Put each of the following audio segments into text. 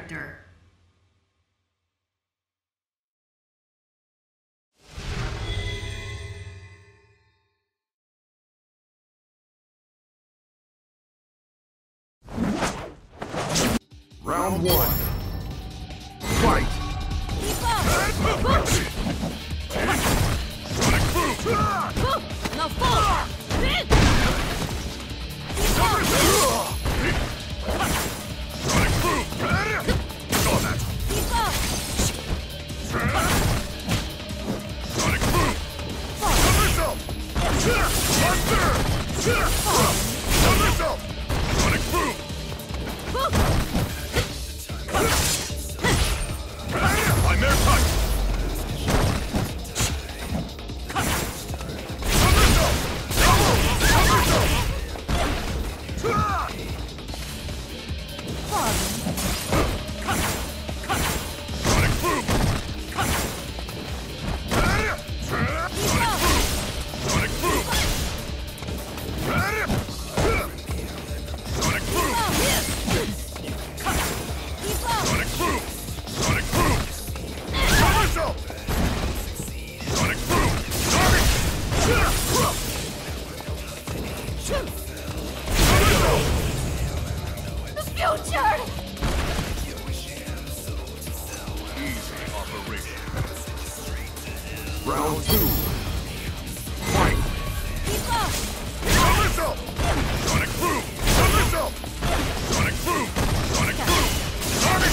character. Round one. Fight! Now fall! Round two. Fight! Sonic Boom! Sonic Boom! Sonic Boom! Sonic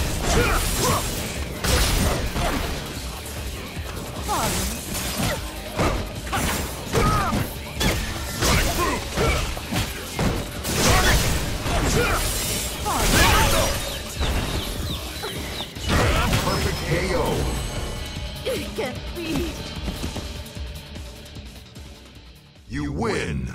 Perfect KO. It can't be. You win.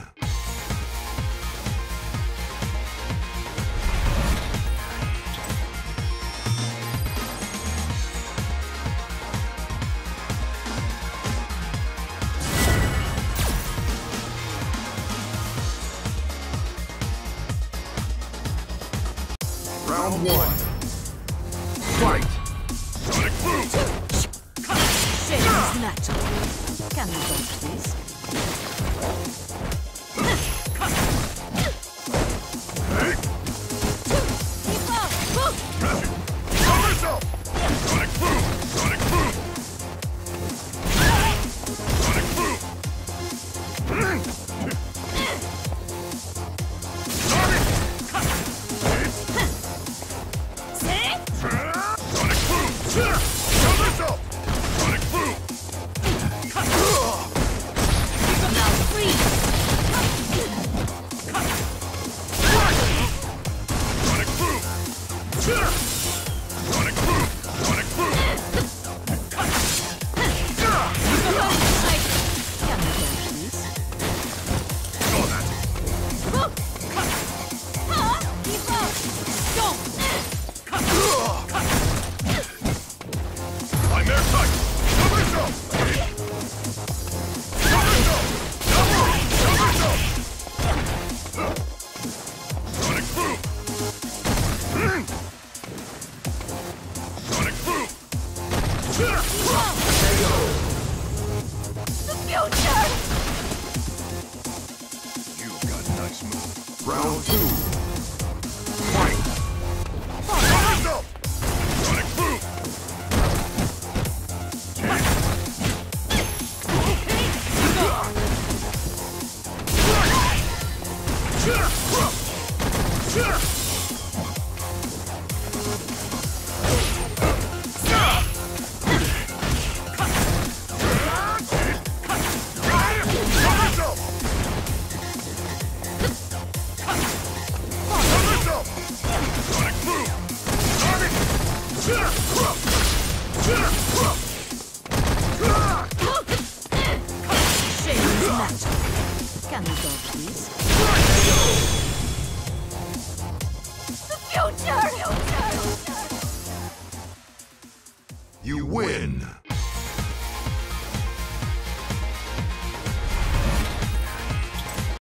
Round one. Fight! Sonic Boom! Shame is natural. Can we dodge this? Keep up! Sonic Boom! Sonic Boom! Sonic Boom! See? Sonic Boom! Sonic Boom! Now freeze! Sonic Boom! Sonic Boom! Sonic Boom! Can we dodge this? Saw that! Keep up! Don't! I'm their touch! Sonic Boom! Sonic Boom! The future! You got nice moves. Round two. Fight! Sonic Boom! Sonic Boom! Shame is natural. Can we dodge this? The future! You win.